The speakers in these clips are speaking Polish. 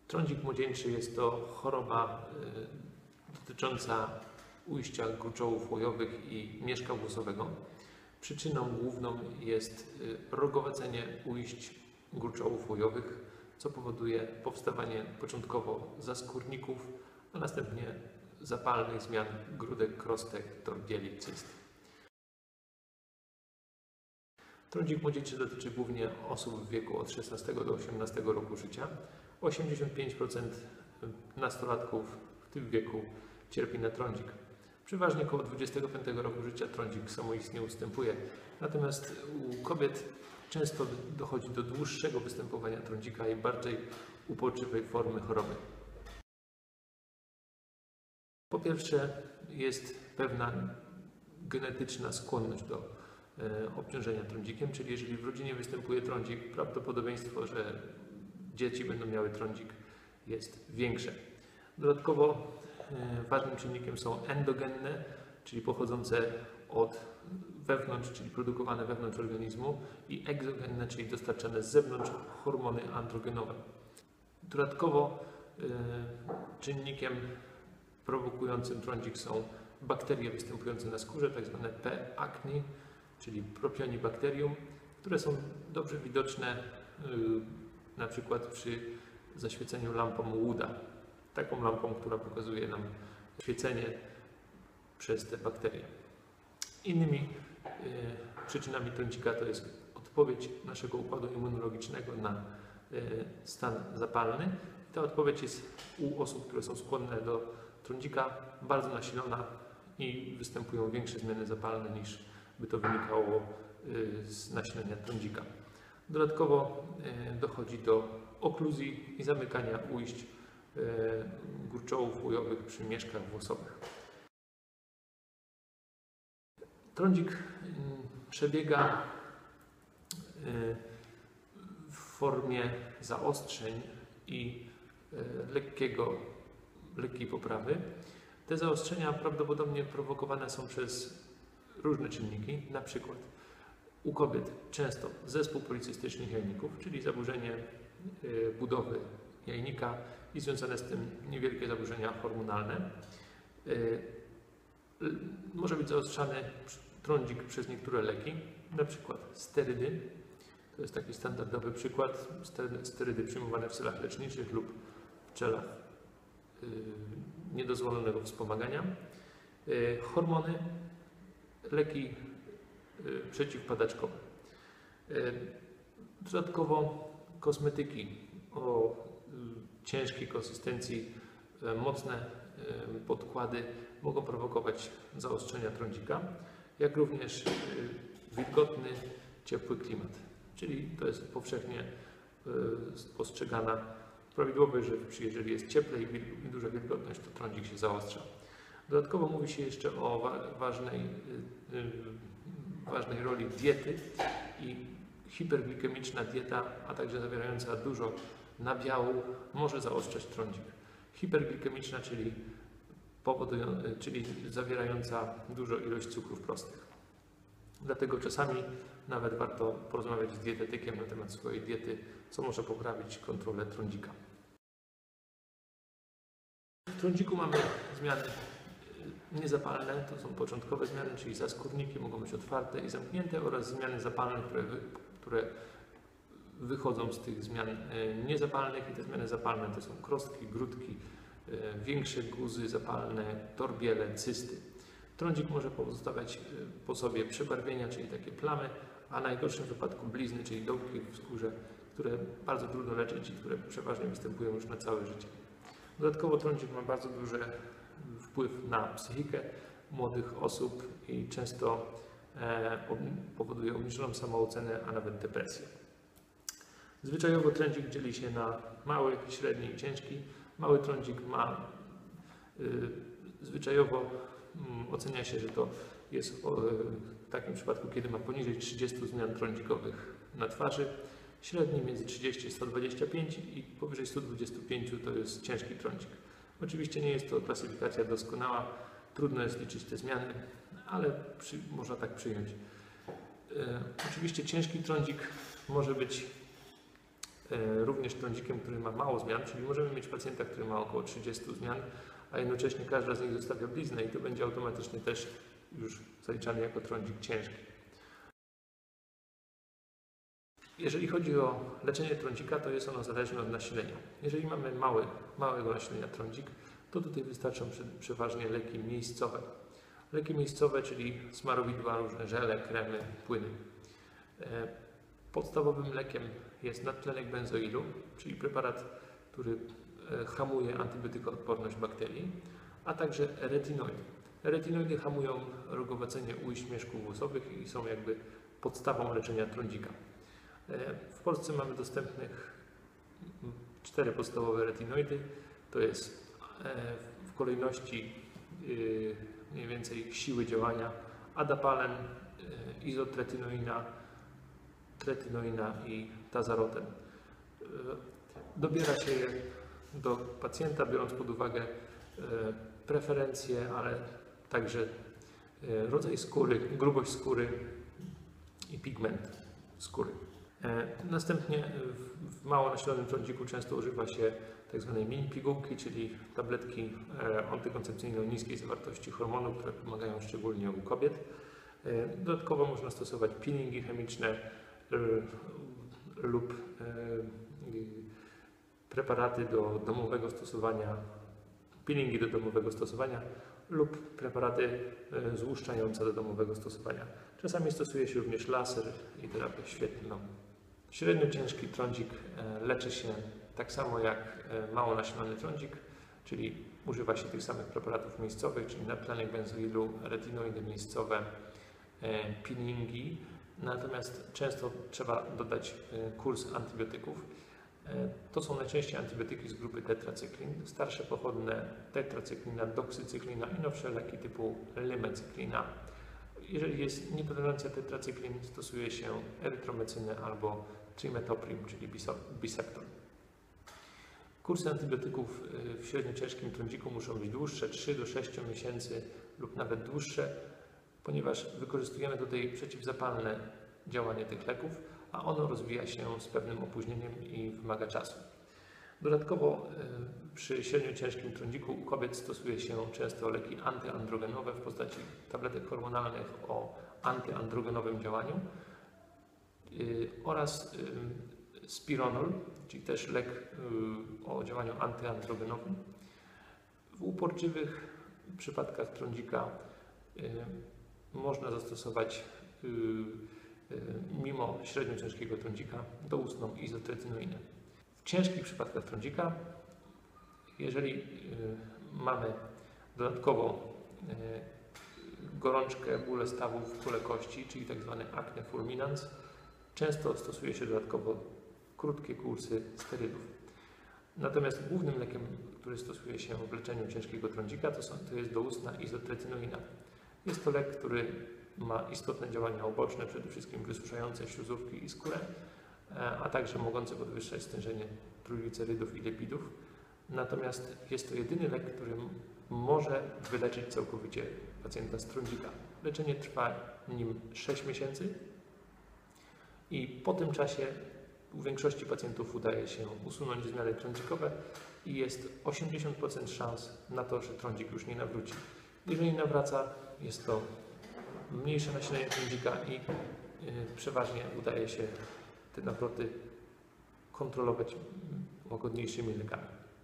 Trądzik młodzieńczy jest to choroba dotycząca ujścia gruczołów łojowych i mieszka włosowego. Przyczyną główną jest rogowacenie ujść gruczołów łojowych, co powoduje powstawanie początkowo zaskórników, a następnie zapalnych zmian grudek, krostek, torbieli, cyst. Trądzik młodzieńczy dotyczy głównie osób w wieku od 16 do 18 roku życia. 85% nastolatków w tym wieku cierpi na trądzik. Przeważnie około 25 roku życia trądzik samoistnie ustępuje. Natomiast u kobiet często dochodzi do dłuższego występowania trądzika i bardziej uporczywej formy choroby. Po pierwsze, jest pewna genetyczna skłonność do obciążenia trądzikiem, czyli jeżeli w rodzinie występuje trądzik, prawdopodobieństwo, że dzieci będą miały trądzik, jest większe. Dodatkowo ważnym czynnikiem są endogenne, czyli pochodzące od wewnątrz, czyli produkowane wewnątrz organizmu, i egzogenne, czyli dostarczane z zewnątrz, hormony androgenowe. Dodatkowo czynnikiem prowokującym trądzik są bakterie występujące na skórze, tzw. P. acnes, czyli propionibacterium, które są dobrze widoczne na przykład przy zaświeceniu lampą Wooda. Taką lampą, która pokazuje nam świecenie przez te bakterie. Innymi przyczynami trądzika to jest odpowiedź naszego układu immunologicznego na stan zapalny. Ta odpowiedź jest u osób, które są skłonne do trądzika, bardzo nasilona i występują większe zmiany zapalne, niż by to wynikało z nasilenia trądzika. Dodatkowo dochodzi do okluzji i zamykania ujść gruczołów łojowych przy mieszkach włosowych. Trądzik przebiega w formie zaostrzeń i lekkiej poprawy. Te zaostrzenia prawdopodobnie prowokowane są przez różne czynniki, na przykład u kobiet często zespół policystycznych jajników, czyli zaburzenie budowy jajnika i związane z tym niewielkie zaburzenia hormonalne. Może być zaostrzany trądzik przez niektóre leki, na przykład sterydy. To jest taki standardowy przykład. Sterydy przyjmowane w celach leczniczych lub w celach niedozwolonego wspomagania. Hormony, leki przeciwpadaczkowe. Dodatkowo kosmetyki o ciężkiej konsystencji, mocne podkłady mogą prowokować zaostrzenia trądzika, jak również wilgotny, ciepły klimat. Czyli to jest powszechnie postrzegana prawidłowość, że jeżeli jest cieplej i duża wilgotność, to trądzik się zaostrza. Dodatkowo mówi się jeszcze o ważnej roli diety i hiperglikemiczna dieta, a także zawierająca dużo nabiału, może zaostrzać trądzik. Hiperglikemiczna, czyli zawierająca dużą ilość cukrów prostych. Dlatego czasami nawet warto porozmawiać z dietetykiem na temat swojej diety, co może poprawić kontrolę trądzika. W trądziku mamy zmiany niezapalne, to są początkowe zmiany, czyli zaskórniki mogą być otwarte i zamknięte, oraz zmiany zapalne, które wychodzą z tych zmian niezapalnych, i te zmiany zapalne to są krostki, grudki, większe guzy zapalne, torbiele, cysty. Trądzik może pozostawiać po sobie przebarwienia, czyli takie plamy, a w najgorszym wypadku blizny, czyli dołki w skórze, które bardzo trudno leczyć i które przeważnie występują już na całe życie. Dodatkowo trądzik ma bardzo duży wpływ na psychikę młodych osób i często powoduje obniżoną samoocenę, a nawet depresję. Zwyczajowo trądzik dzieli się na mały, średni i ciężki. Mały trądzik zwyczajowo ocenia się, że to jest w takim przypadku, kiedy ma poniżej 30 zmian trądzikowych na twarzy. Średni między 30 a 125 i powyżej 125 to jest ciężki trądzik. Oczywiście nie jest to klasyfikacja doskonała, trudno jest liczyć te zmiany, ale można tak przyjąć. Oczywiście ciężki trądzik może być również trądzikiem, który ma mało zmian, czyli możemy mieć pacjenta, który ma około 30 zmian, a jednocześnie każda z nich zostawia bliznę i to będzie automatycznie też już zaliczany jako trądzik ciężki. Jeżeli chodzi o leczenie trądzika, to jest ono zależne od nasilenia. Jeżeli mamy małego nasilenia trądzik, to tutaj wystarczą przeważnie leki miejscowe. Leki miejscowe, czyli smarowidła, różne żele, kremy, płyny. Podstawowym lekiem jest nadtlenek benzoilu, czyli preparat, który hamuje antybiotykoodporność bakterii, a także retinoidy. Retinoidy hamują rogowacenie ujść mieszków włosowych i są jakby podstawą leczenia trądzika. W Polsce mamy dostępnych 4 podstawowe retinoidy. To jest w kolejności mniej więcej siły działania adapalen, izotretinoina, tretinoina i tazaroten. Dobiera się je do pacjenta, biorąc pod uwagę preferencje, ale także rodzaj skóry, grubość skóry i pigment skóry. Następnie w mało nasilonym trądziku często używa się tzw. mini pigułki, czyli tabletki antykoncepcyjne o niskiej zawartości hormonu, które pomagają szczególnie u kobiet. Dodatkowo można stosować peelingi chemiczne lub preparaty do domowego stosowania, peelingi do domowego stosowania lub preparaty złuszczające do domowego stosowania. Czasami stosuje się również laser i terapię świetlną. Średnio ciężki trądzik leczy się tak samo jak mało nasilony trądzik, czyli używa się tych samych preparatów miejscowych, czyli nadtlenek benzoilu, retinoidy miejscowe, peelingi, natomiast często trzeba dodać kurs antybiotyków. To są najczęściej antybiotyki z grupy tetracyklin, starsze pochodne tetracyklina, doksycyklina i nowsze leki typu limecyklina. Jeżeli jest nietolerancja tetracyklin, stosuje się erytromycynę albo trimetoprim, czyli bisepton. Kursy antybiotyków w średnio ciężkim trądziku muszą być dłuższe, 3 do 6 miesięcy lub nawet dłuższe, ponieważ wykorzystujemy tutaj przeciwzapalne działanie tych leków, a ono rozwija się z pewnym opóźnieniem i wymaga czasu. Dodatkowo przy średnio ciężkim trądziku u kobiet stosuje się często leki antyandrogenowe w postaci tabletek hormonalnych o antyandrogenowym działaniu oraz spironol, czyli też lek o działaniu antyandrogenowym. W uporczywych przypadkach trądzika można zastosować mimo średnio ciężkiego trądzika doustną izotretinoinę. W ciężkich przypadkach trądzika, jeżeli mamy dodatkowo gorączkę, bóle stawów, bóle kości, czyli tzw. acne fulminans, często stosuje się dodatkowo krótkie kursy sterydów. Natomiast głównym lekiem, który stosuje się w leczeniu ciężkiego trądzika, to jest doustna izotretinoina. Jest to lek, który ma istotne działania uboczne, przede wszystkim wysuszające śluzówki i skórę, a także mogące podwyższać stężenie trójglicerydów i lipidów. Natomiast jest to jedyny lek, który może wyleczyć całkowicie pacjenta z trądzika. Leczenie trwa nim 6 miesięcy i po tym czasie u większości pacjentów udaje się usunąć zmiany trądzikowe i jest 80% szans na to, że trądzik już nie nawróci. Jeżeli nawraca, jest to mniejsze nasilenie trądzika i przeważnie udaje się te nawroty kontrolować łagodniejszymi lekami.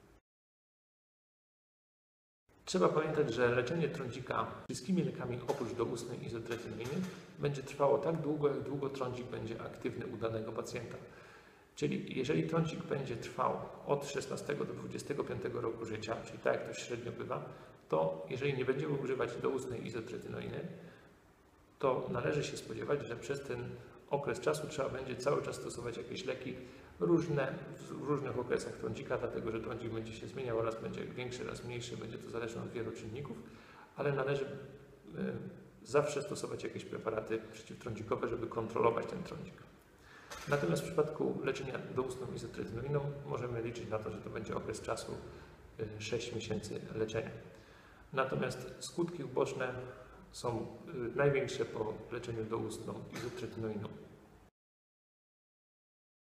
Trzeba pamiętać, że leczenie trądzika wszystkimi lekami oprócz doustnej izotretinoiny będzie trwało tak długo, jak długo trądzik będzie aktywny u danego pacjenta. Czyli jeżeli trądzik będzie trwał od 16 do 25 roku życia, czyli tak jak to średnio bywa, to jeżeli nie będziemy używać doustnej izotretinoiny, to należy się spodziewać, że przez ten okres czasu trzeba będzie cały czas stosować jakieś leki różne w różnych okresach trądzika, dlatego że trądzik będzie się zmieniał, raz będzie większy, raz mniejszy, będzie to zależne od wielu czynników, ale należy zawsze stosować jakieś preparaty przeciwtrądzikowe, żeby kontrolować ten trądzik. Natomiast w przypadku leczenia doustną izotretinoiną możemy liczyć na to, że to będzie okres czasu 6 miesięcy leczenia. Natomiast skutki uboczne są największe po leczeniu doustną izotretinoiną.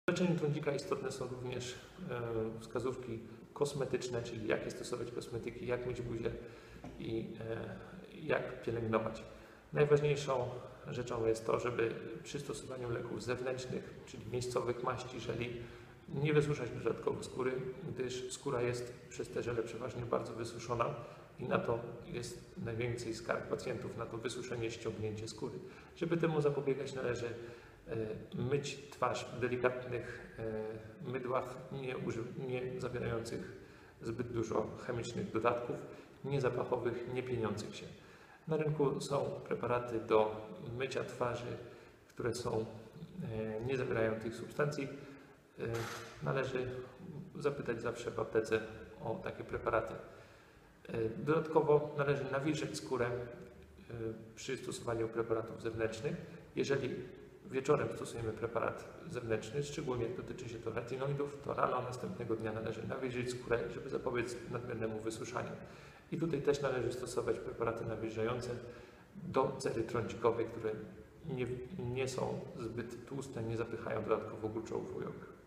W leczeniu trądzika istotne są również wskazówki kosmetyczne, czyli jakie stosować kosmetyki, jak myć buzię i jak pielęgnować. Najważniejszą rzeczą jest to, żeby przy stosowaniu leków zewnętrznych, czyli miejscowych maści, żeli, nie wysuszać dodatkowo skóry, gdyż skóra jest przez te żele przeważnie bardzo wysuszona i na to jest najwięcej skarg pacjentów, na to wysuszenie, ściągnięcie skóry. Żeby temu zapobiegać, należy myć twarz w delikatnych mydłach, nie zawierających zbyt dużo chemicznych dodatków, niezapachowych, nie pieniących się. Na rynku są preparaty do mycia twarzy, które nie zawierają tych substancji. Należy zapytać zawsze w aptece o takie preparaty. Dodatkowo należy nawilżyć skórę przy stosowaniu preparatów zewnętrznych. Jeżeli wieczorem stosujemy preparat zewnętrzny, szczególnie dotyczy się to retinoidów, to rano następnego dnia należy nawilżyć skórę, żeby zapobiec nadmiernemu wysuszaniu. I tutaj też należy stosować preparaty nawilżające do cery trądzikowej, które nie są zbyt tłuste, nie zapychają dodatkowo gruczołów u